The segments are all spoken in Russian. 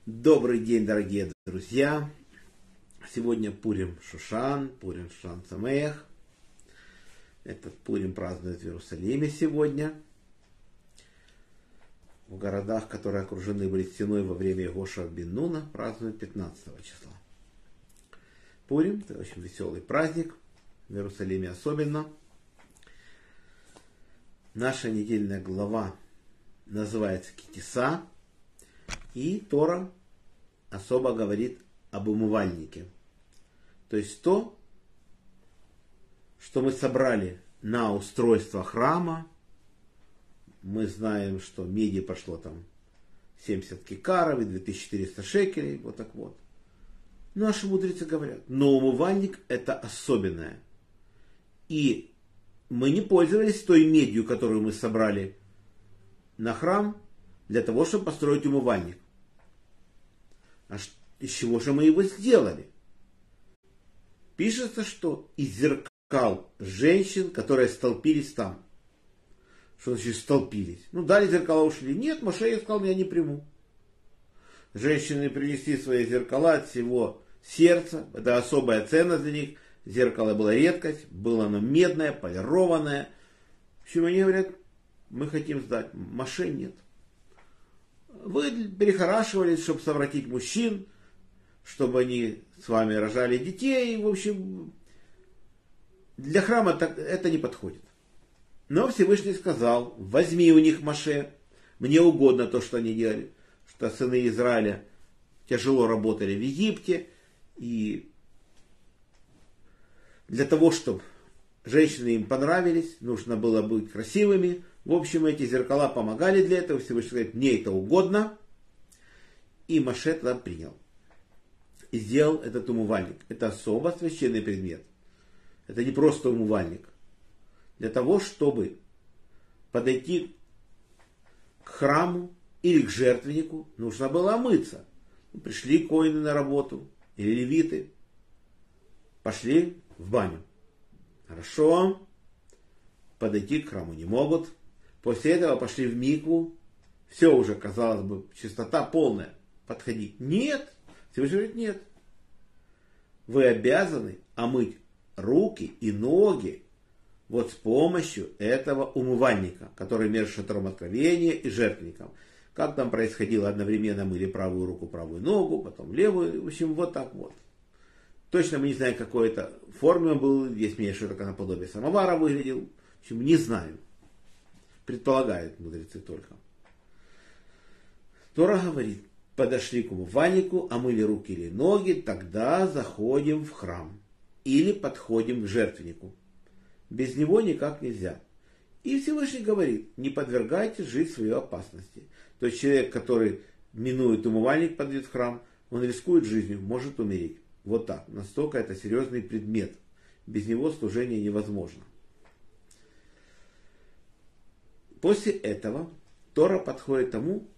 Добрый день, дорогие друзья! Сегодня Пурим Шушан Самеах. Этот Пурим празднуют в Иерусалиме сегодня. В городах, которые окружены были стеной во время Йошуа бен Нуна, празднуют 15 числа. Пурим – это очень веселый праздник, в Иерусалиме особенно. Наша недельная глава называется Китиса, и Тора особо говорит об умывальнике. То есть то, что мы собрали на устройство храма. Мы знаем, что меди пошло там 70 кикаров и 2400 шекелей, вот так вот. Наши мудрецы говорят, но умывальник это особенное. И мы не пользовались той медью, которую мы собрали на храм, для того, чтобы построить умывальник. А из чего же мы его сделали? Пишется, что из зеркал женщин, которые столпились там. Что значит столпились? Дали зеркала, ушли. Нет, Моше сказал, я не приму. Женщины принесли свои зеркала от всего сердца. Это особая ценность для них. Зеркало было редкость, было оно медное, полированное. В общем, они говорят, мы хотим сдать. Моше нет. Вы перехорашивались, чтобы совратить мужчин, чтобы они с вами рожали детей. В общем, для храма это не подходит. Но Всевышний сказал, возьми у них Моше, мне угодно то, что они делали, что сыны Израиля тяжело работали в Египте, и для того, чтобы женщины им понравились, нужно было быть красивыми. В общем, эти зеркала помогали для этого. Всевышний говорит, мне это угодно. И Моше тогда принял. И сделал этот умывальник. Это особо священный предмет. Это не просто умывальник. Для того, чтобы подойти к храму или к жертвеннику, нужно было омыться. Пришли коины на работу, или левиты, пошли в баню. Хорошо. Подойти к храму не могут. После этого пошли в микву. Все уже, казалось бы, чистота полная. Подходи. Нет. Всевышний говорит, нет. Вы обязаны омыть руки и ноги вот с помощью этого умывальника, который между шатром откровения и жертвенником. Как там происходило, одновременно мыли правую руку, правую ногу, потом левую. В общем, вот так вот. Точно мы не знаем, какой это форме он был. Есть мнение, что это наподобие самовара выглядел. В общем, не знаю. Предполагают мудрецы только. Тора говорит, подошли к умывальнику, омыли руки или ноги, тогда заходим в храм. Или подходим к жертвеннику. Без него никак нельзя. И Всевышний говорит, не подвергайте жизнь свою опасности. То есть человек, который минует умывальник, подойдет в храм, он рискует жизнью, может умереть. Вот так. Настолько это серьезный предмет. Без него служение невозможно. После этого Тора подходит к тому,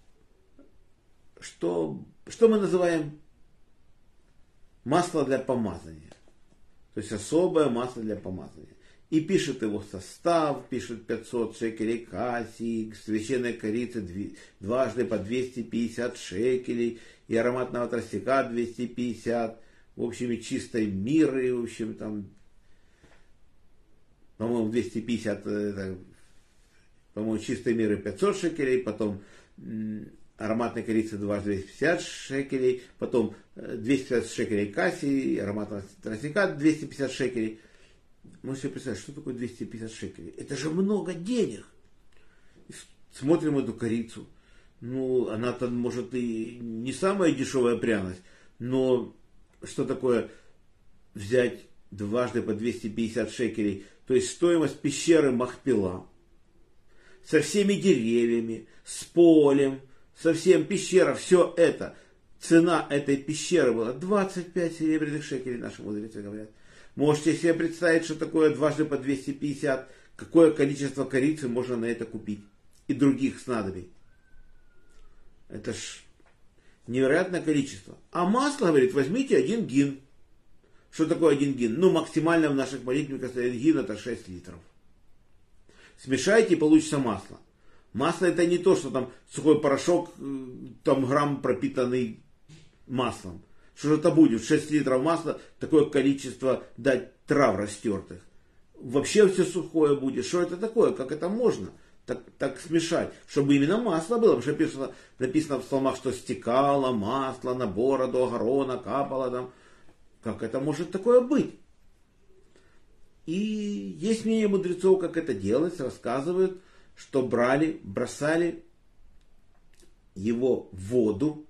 что мы называем масло для помазания. То есть особое масло для помазания. И пишет его состав, пишет 500 шекелей кассии, священной корицы дважды по 250 шекелей, и ароматного тростника 250, в общем, и чистой миры, в общем, там, по-моему, 250, по-моему, чистой миры 500 шекелей, потом ароматной корицы дважды 250 шекелей, потом 250 шекелей кассии, ароматного тростника 250 шекелей. Можете себе представить, что такое 250 шекелей? Это же много денег. Смотрим эту корицу. Она-то, может, и не самая дешевая пряность, но что такое взять дважды по 250 шекелей? То есть стоимость пещеры Махпела. Со всеми деревьями, с полем, со всем пещера, все это. Цена этой пещеры была 25 серебряных шекелей, наши мудрецы говорят. Можете себе представить, что такое дважды по 250, какое количество корицы можно на это купить. И других снадобий. Это ж невероятное количество. А масло, говорит, возьмите 1 гин. Что такое 1 гин? Максимально в наших молитвенниках 1 гин это 6 литров. Смешайте и получится масло. Масло это не то, что там сухой порошок, там грамм пропитанный маслом. Что же это будет? 6 литров масла, такое количество дать трав растертых. Вообще все сухое будет. Что это такое? Как это можно так смешать? Чтобы именно масло было. Потому что написано в псалмах, что стекало масло на бороду Аарона, капало там. Как это может такое быть? И есть мнение мудрецов, как это делать. Рассказывают, что бросали его в воду,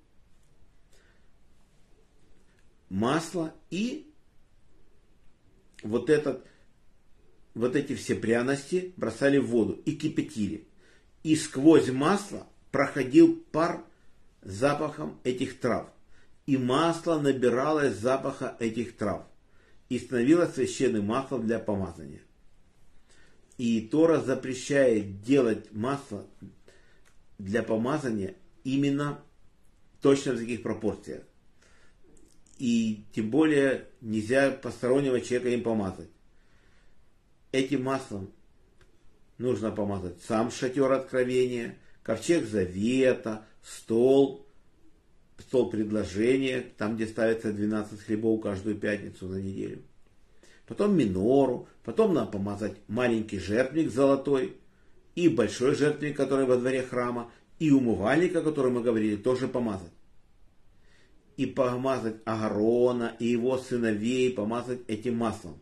масло и вот эти все пряности бросали в воду и кипятили. И сквозь масло проходил пар с запахом этих трав. И масло набиралось запаха этих трав. И становилось священным маслом для помазания. И Тора запрещает делать масло для помазания именно точно в таких пропорциях. И тем более нельзя постороннего человека им помазать. Этим маслом нужно помазать сам шатер откровения, ковчег завета, стол предложения, там где ставится 12 хлебов каждую пятницу на неделю. Потом минору, потом надо помазать маленький жертвенник золотой и большой жертвенник, который во дворе храма, и умывальник, о котором мы говорили, тоже помазать. И помазать Аарона и его сыновей, помазать этим маслом.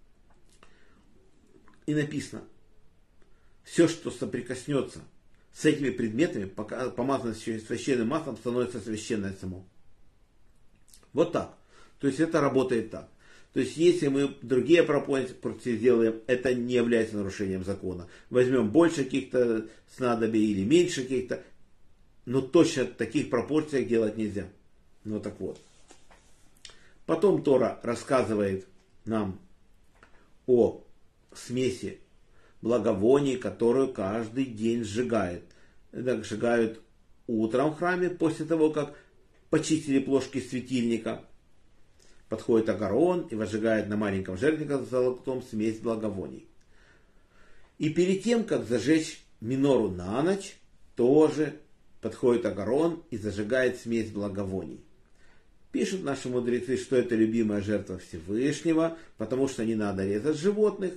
И написано, все, что соприкоснется с этими предметами, помазанное священным маслом, становится священное само. Вот так. То есть это работает так. То есть если мы другие пропорции сделаем, это не является нарушением закона. Возьмем больше каких-то снадобий или меньше каких-то, но точно в таких пропорциях делать нельзя. Ну так вот. Потом Тора рассказывает нам о смеси благовоний, которую каждый день сжигают. Это сжигают утром в храме, после того, как почистили плошки светильника. Подходит Аарон и возжигает на маленьком жертвеннике с золотом смесь благовоний. И перед тем, как зажечь минору на ночь, тоже подходит Аарон и зажигает смесь благовоний. Пишут наши мудрецы, что это любимая жертва Всевышнего, потому что не надо резать животных.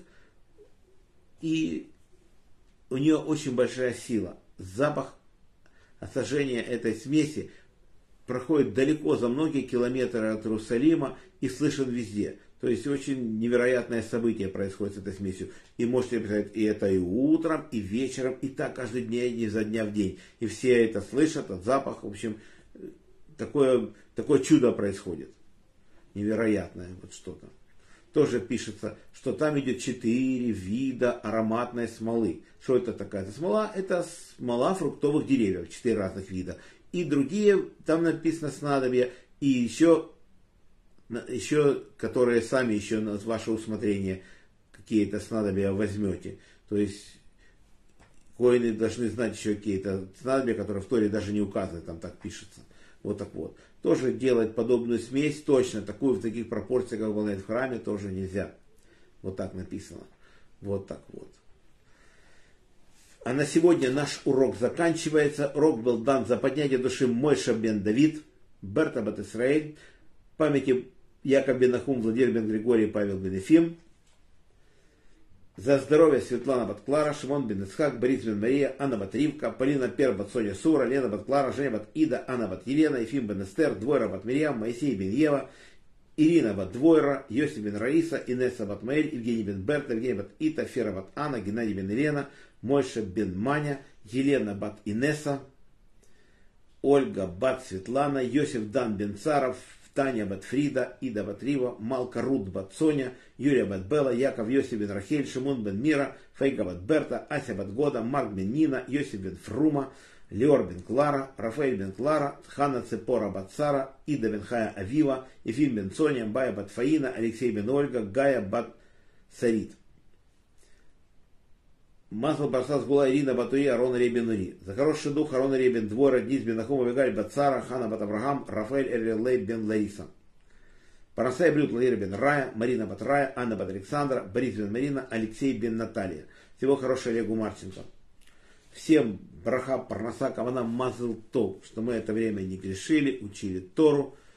И у нее очень большая сила. Запах сожжения этой смеси проходит далеко за многие километры от Иерусалима и слышен везде. То есть очень невероятное событие происходит с этой смесью. И можете представить, и это и утром, и вечером, и так каждый день, изо дня в день. И все это слышат, от запаха. В общем, такое чудо происходит. Невероятное вот что-то. Тоже пишется, что там идет 4 вида ароматной смолы. Что это такая смола? Это смола фруктовых деревьев, 4 разных вида. И другие, там написано снадобья, и еще, которые сами еще на ваше усмотрение какие-то снадобья возьмете. То есть, коины должны знать еще какие-то снадобья, которые в Торе даже не указаны, там так пишется. Вот так вот. Тоже делать подобную смесь, точно, такую в таких пропорциях, как выполняют в храме, тоже нельзя. Вот так написано. Вот так вот. А на сегодня наш урок заканчивается. Урок был дан за поднятие души Мойша бен Давид, Берта бат Исраэль, памяти Яков бен Нахум, Владимир бен Григорий, Павел бен Ефим. За здоровье Светлана бат Клара, Шимон бен Ицхак, Борис бен Мария, Анна бат Ривка, Полина Пер бат Соня Сура, Лена бат Клара, Женя бат Ида, Анна бат Елена, Ефим бен Эстер, Двойра бат Мирьям, Моисей бен Ева, Ирина бат Двойра, Йосиф бен Раиса, Инесса бат Маэль, Евгений бен Берта, Евгений бат Ита, Фера бат Анна, Геннадий бен Елена, Мойша бен Маня, Елена бат Инесса, Ольга бат Светлана, Йосиф дан бен Царов, Таня бат Фрида, Ида бат Рива, Малка Рут бат Соня, Юрия бат Бела, Яков Йосиф бен Рахель, Шимон бен Мира, Фейга бат Берта, Ася бат Года, Марк бен Нина, Йосиф бен Фрума, Леор бен Клара, Рафаэль бен Клара, Хана Цепора бат Сара, Ида бен Хая Авива, Ефим бен Соня, Бая бат Фаина, Алексей бен Ольга, Гая бат Сарит. Масло Барсас Гула, Ирина Батуи, Арон Ребен Ури. За хороший дух Арон Ребен, Двойра, Дниз бен Нахум, Авигаль бат Сара, Хана бат Авраам, Рафаэль Эрлей бен Лариса. Парасай Блюд Владимир бен Рая, Марина бат Рая, Анна бат Александра, Борис бен Марина, Алексей бен Наталья. Всего хорошего Олегу Марченко. Всем браха, парнаса, кавана, мазл тов, что мы это время не грешили, учили Тору,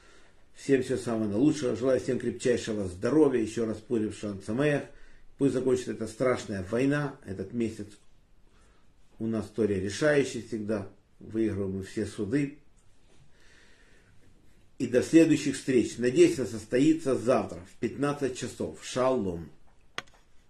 Всем всего самого наилучшего. Желаю всем крепчайшего здоровья. Еще раз Пурим Шан Самеах. Пусть закончится эта страшная война. Этот месяц у нас история решающая всегда. Выигрываем мы все суды. И до следующих встреч. Надеюсь, она состоится завтра в 15 часов. Шалом.